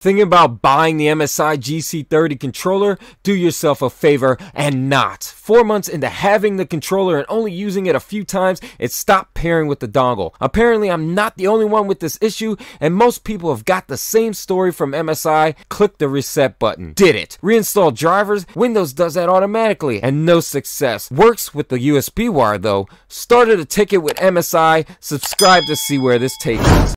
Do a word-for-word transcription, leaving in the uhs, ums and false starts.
Thinking about buying the M S I G C thirty controller? Do yourself a favor and not. Four months into having the controller and only using it a few times, it stopped pairing with the dongle. Apparently, I'm not the only one with this issue, and most people have got the same story from M S I. Click the reset button. Did it. Reinstall drivers. Windows does that automatically, and no success. Works with the U S B wire though. Started a ticket with M S I. Subscribe to see where this takes us.